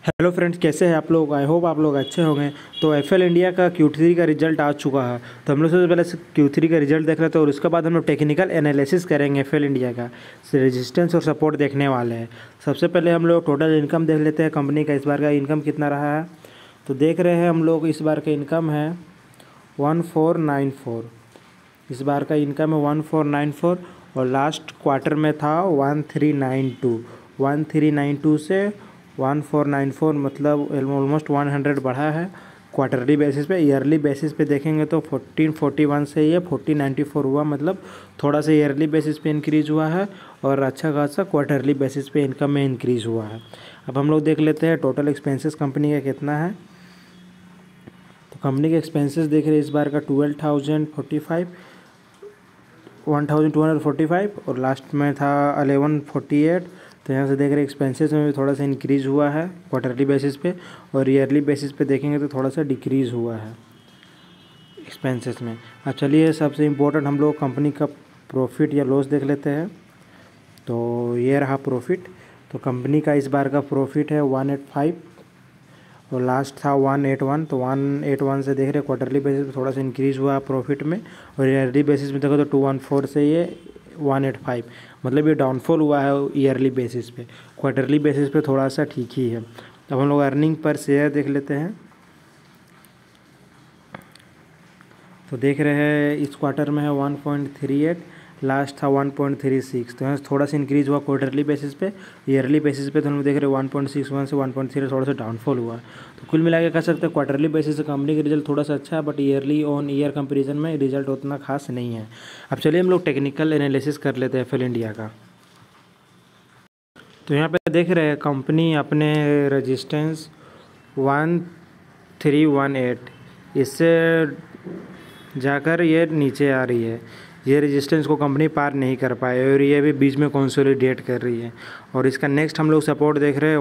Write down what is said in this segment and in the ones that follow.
Hello friends, कैसे हैं आप लोग। आई होप आप लोग अच्छे होंगे। तो एफएल इंडिया का Q3 का रिजल्ट आ चुका है। तो हम लोग सबसे पहले Q3 का रिजल्ट देख लेते हैं और उसके बाद हम लोग टेक्निकल एनालिसिस करेंगे एफएल इंडिया का। रेजिस्टेंस और सपोर्ट देखने वाले हैं। सबसे पहले हम लोग टोटल इनकम देख लेते हैं कंपनी का। इस बार का इनकम कितना रहा है तो देख रहे हैं हम लोग। इस बार का इनकम है 1494। इस बार का इनकम है 1494 और लास्ट क्वार्टर में था 1392। 1392 से 1494 मतलब ऑलमोस्ट 100 बढ़ा है क्वार्टरली बेसिस पे। ईयरली बेसिस पे देखेंगे तो 1441 से ये 1494 हुआ, मतलब थोड़ा सा ईयरली बेसिस पे इंक्रीज़ हुआ है और अच्छा खासा क्वार्टरली बेसिस पे इनकम में इंक्रीज़ हुआ है। अब हम लोग देख लेते हैं टोटल एक्सपेंसेस कंपनी का कितना है। तो कंपनी के एक्सपेंसेस देख रहे हैं इस बार का 1245 और लास्ट में था 1148। तो यहाँ से देख रहे हैं एक्सपेंसेस में भी थोड़ा सा इंक्रीज़ हुआ है क्वार्टरली बेसिस पे, और ईयरली बेसिस पे देखेंगे तो थोड़ा सा डिक्रीज़ हुआ है एक्सपेंसेस में। अब चलिए सबसे इम्पोर्टेंट हम लोग कंपनी का प्रॉफिट या लॉस देख लेते हैं। तो ये रहा प्रॉफिट। तो कंपनी का इस बार का प्रॉफिट है 185 और लास्ट था 181। तो 181 से देख रहे हैं क्वार्टरली बेसिस पे थोड़ा सा इंक्रीज़ हुआ प्रॉफिट में, और ईयरली बेसिस में देखो तो 214 से ये 185, मतलब ये डाउनफॉल हुआ है ईयरली बेसिस पे। क्वार्टरली बेसिस पे थोड़ा सा ठीक ही है। अब हम लोग अर्निंग पर शेयर देख लेते हैं। तो देख रहे हैं इस क्वार्टर में है 1.38, लास्ट था 1.36। तो यहाँ से थोड़ा सा इंक्रीज़ हुआ क्वार्टरली बेसिस पे। ईयरली बेसिस पे तो हम लोग देख रहे हैं 1.61 से 1.3 थोड़ा सा डाउनफॉल हुआ। तो कुल मिला के कह सकते हैं क्वार्टरली बेसिस से कंपनी का रिजल्ट थोड़ा सा अच्छा है, but yearly on year comparison में रिजल्ट उतना खास नहीं है। अब चलिए हम लोग टेक्निकल एनालिसिस कर लेते हैं एफएल इंडिया का। तो यहाँ पे देख रहे हैं कंपनी अपने रेजिस्टेंस 1318 इससे जाकर ये नीचे आ रही है। ये रेजिस्टेंस को कंपनी पार नहीं कर पाए और ये भी बीच में कंसोलिडेट कर रही है। और इसका नेक्स्ट हम लोग सपोर्ट देख रहे हैं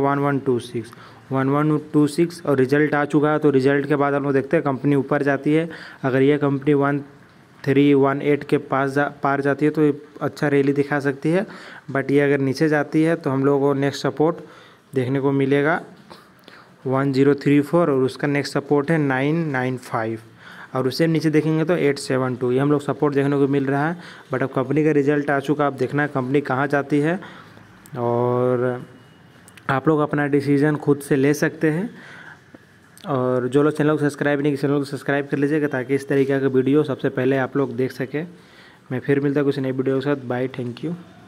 1126 और रिजल्ट आ चुका है। तो रिजल्ट के बाद हम लोग देखते हैं कंपनी ऊपर जाती है। अगर ये कंपनी 1318 के पार जाती है तो ये अच्छा रैली दिखा सकती है, बट ये अगर नीचे जाती है तो हम लोग को नेक्स्ट सपोर्ट देखने को मिलेगा 1034 और उसका नेक्स्ट सपोर्ट है 995 और उससे नीचे देखेंगे तो 872। ये हम लोग सपोर्ट देखने को मिल रहा है। बट अब कंपनी का रिजल्ट आ चुका, अब देखना है कंपनी कहाँ जाती है और आप लोग अपना डिसीज़न खुद से ले सकते हैं। और जो लोग चैनल को सब्सक्राइब नहीं किए चैनल को सब्सक्राइब कर लीजिएगा ताकि इस तरीके का वीडियो सबसे पहले आप लोग देख सकें। मैं फिर मिलता हूँ कुछ नई वीडियो के साथ। Bye, thank you.